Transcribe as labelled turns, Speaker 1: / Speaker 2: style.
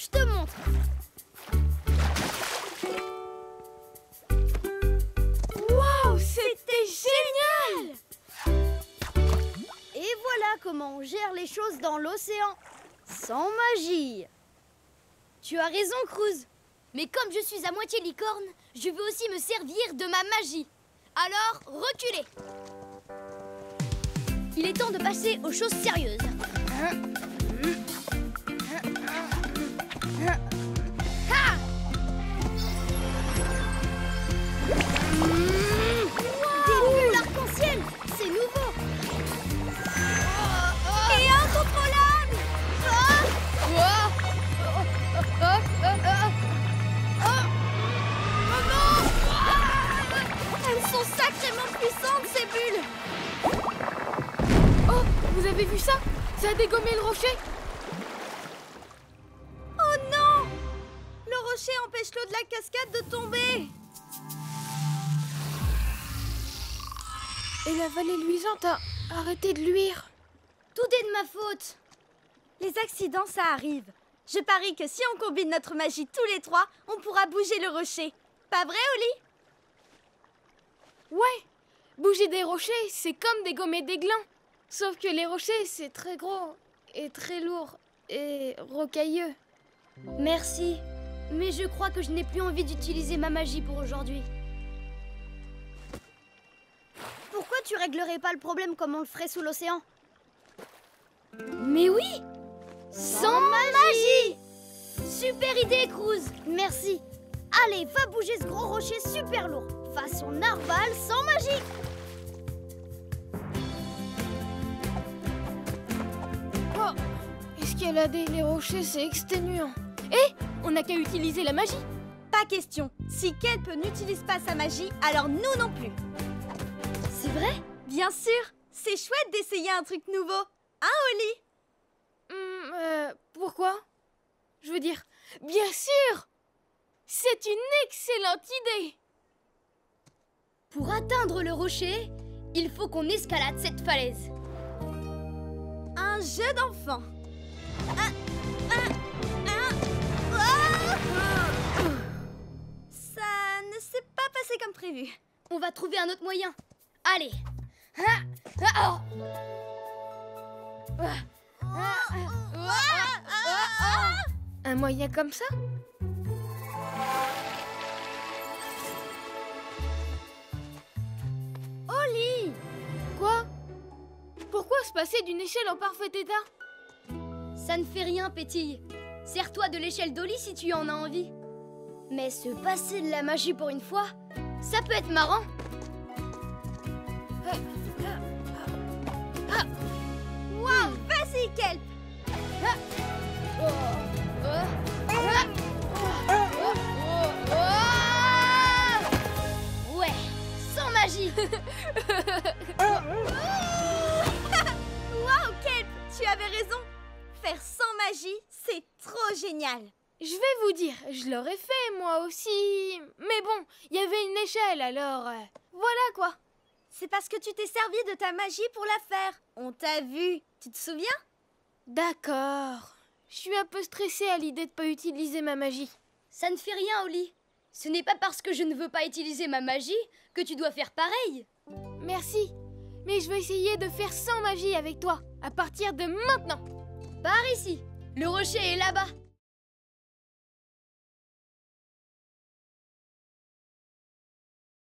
Speaker 1: je te montre.
Speaker 2: Waouh, c'était génial!
Speaker 1: Et voilà comment on gère les choses dans l'océan. Sans magie. Tu as raison, Cruz. Mais comme je suis à moitié licorne, je veux aussi me servir de ma magie. Alors, reculez. Il est temps de passer aux choses sérieuses. Des bulles arc-en-ciel, c'est nouveau. Et incontrôlable. Elles sont sacrément puissantes, ces bulles.
Speaker 2: Oh, vous avez vu ça? Ça a dégommé le rocher.
Speaker 1: Oh non! Le rocher empêche l'eau de la cascade de tomber.
Speaker 2: Et la vallée luisante a arrêté de luire.
Speaker 1: Tout est de ma faute. Les accidents, ça arrive. Je parie que si on combine notre magie tous les trois, on pourra bouger le rocher. Pas vrai, Oli?
Speaker 2: Ouais, bouger des rochers, c'est comme dégommer des glands. Sauf que les rochers, c'est très gros et très lourd et rocailleux.
Speaker 1: Merci, mais je crois que je n'ai plus envie d'utiliser ma magie pour aujourd'hui. Pourquoi tu réglerais pas le problème comme on le ferait sous l'océan? Mais oui! Sans magie! Super idée, Cruz! Merci. Allez, va bouger ce gros rocher super lourd. Façon narval sans magie.
Speaker 2: Oh, escalader les rochers, c'est exténuant. Eh, on n'a qu'à utiliser la magie.
Speaker 1: Pas question. Si Kelp n'utilise pas sa magie, alors nous non plus. C'est vrai? Bien sûr. C'est chouette d'essayer un truc nouveau. Hein, Oli?
Speaker 2: Pourquoi? Je veux dire, bien sûr! C'est une excellente idée!
Speaker 1: Pour atteindre le rocher, il faut qu'on escalade cette falaise. Un jeu d'enfant. Ça ne s'est pas passé comme prévu. On va trouver un autre moyen. Allez.
Speaker 2: Un moyen comme ça?
Speaker 1: Oli!
Speaker 2: Quoi? Pourquoi se passer d'une échelle en parfait état?
Speaker 1: Ça ne fait rien, Pétille. Sers-toi de l'échelle d'Oli si tu en as envie. Mais se passer de la magie pour une fois, ça peut être marrant. Wow, vas-y, Kelp! Ouais, sans magie. Wow, Kelp, tu avais raison. Faire sans magie, c'est trop génial.
Speaker 2: Je vais vous dire, je l'aurais fait moi aussi. Mais bon, il y avait une échelle alors. Voilà quoi.
Speaker 1: C'est parce que tu t'es servi de ta magie pour la faire. On t'a vu. Tu te souviens?
Speaker 2: D'accord. Je suis un peu stressée à l'idée de pas utiliser ma magie.
Speaker 1: Ça ne fait rien, Oli. Ce n'est pas parce que je ne veux pas utiliser ma magie que tu dois faire pareil.
Speaker 2: Merci. Mais je vais essayer de faire sans magie avec toi, à partir de maintenant.
Speaker 1: Par ici. Le rocher est là-bas.